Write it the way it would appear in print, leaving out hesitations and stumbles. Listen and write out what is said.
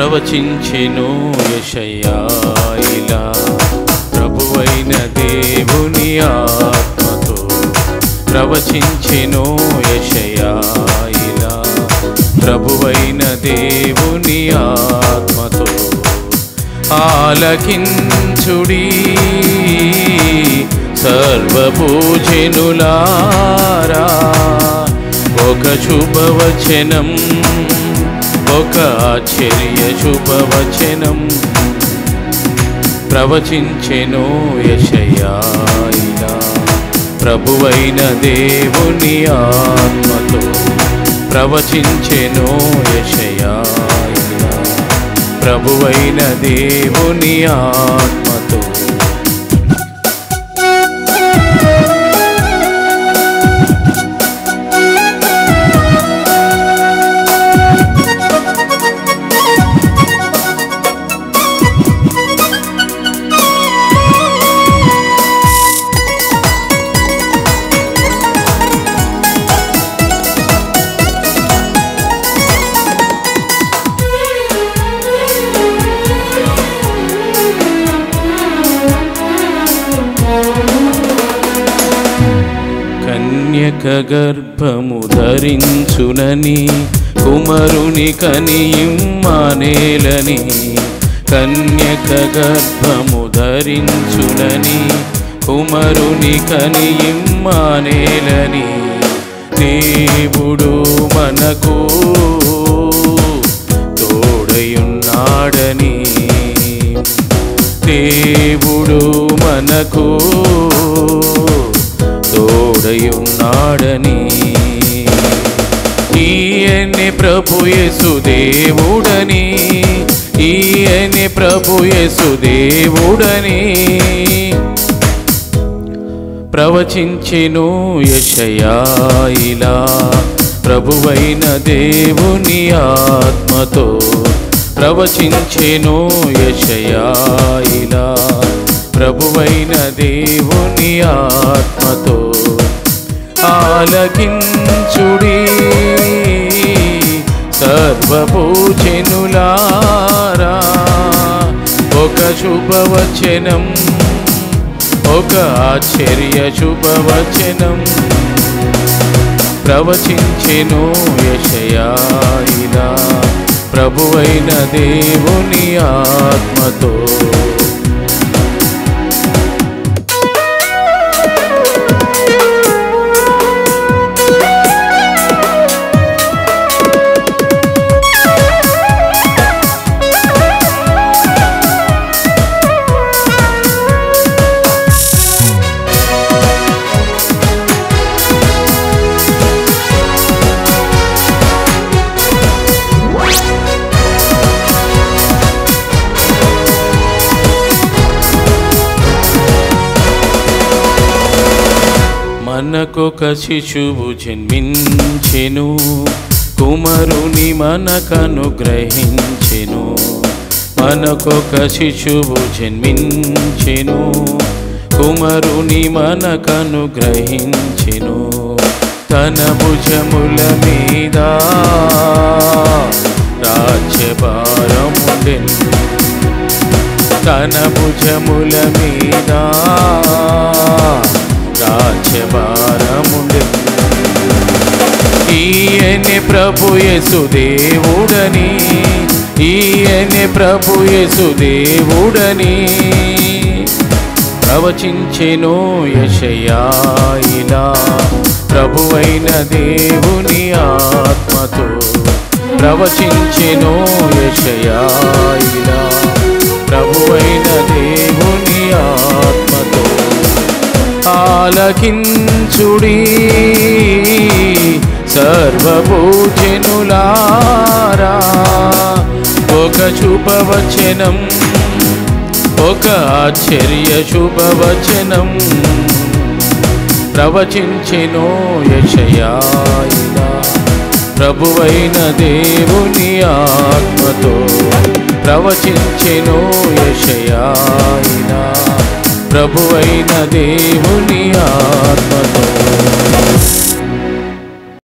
ప్రవచించెను యెషయా ఇలా ప్రభువైన దేవుని ఆత్మతో ప్రవచించెను యెషయా ఇలా ప్రభువైన దేవుని ఆత్మతో ఆలకించుడి సర్వభూజనులారా ఒక శుభవచనం ఒక ఆశ్చర్య శుభవచనం ప్రవచించెను యెషయా ఇలా ప్రభువైన దేవుని ఆత్మతో ప్రవచించెను యెషయా ఇలా ప్రభువైన దేవుని ఆత్మతో కన్యక గర్భము ధరించునని కుమరుని కనియిమ్మానేలని కన్యక గర్భము ధరించునని కుమరుని కనియిమ్మానేలని దేవుడు మనకు తోడయున్నాడని దేవుడు మనకు తోడయున్నాడని ఈయనే ప్రభు యేసు దేవుడని ఈయనే ప్రభు యేసు దేవుడని ప్రవచించెను యెషయా ఇలా ప్రభువైన దేవుని ఆత్మతో ప్రవచించెను యెషయా ఇలా ప్రభువైన దేవుని ఆత్మతో ఆలకించుడి సర్వభూజనులారా ఒక శుభవచనం ఒక ఆశ్చర్య శుభవచనం ప్రవచించెను యెషయా ఇలా ప్రభువైన దేవుని ఆత్మతో మనకొక శిశువు జన్మించెను కుమరుని మనకనుగ్రహించెను మనకొక శిశువు జన్మించెను కుమరుని మనకనుగ్రహించెను తన భుజముల మీద రాజ్యభారముండెను తన భుజముల మీద రాజ్యభారముండెను ఈయనే ప్రభు యేసు దేవుడని ఈయనే ప్రభు యేసు దేవుడని ప్రవచించెను యెషయా ఇలా ప్రభువైన దేవుని ఆత్మతో ప్రవచించెను యెషయా ఇలా ప్రభువైన దేవుని ఆత్మతో ఆలకించుడి సర్వభూజనులారా ఒక శుభవచనం ఒక ఆశ్చర్య శుభవచనం ప్రవచించెను యెషయా ఇలా ప్రభువైన దేవుని ఆత్మతో ప్రవచించెను యెషయా ఇలా ప్రభువైన దేవుని ఆత్మతో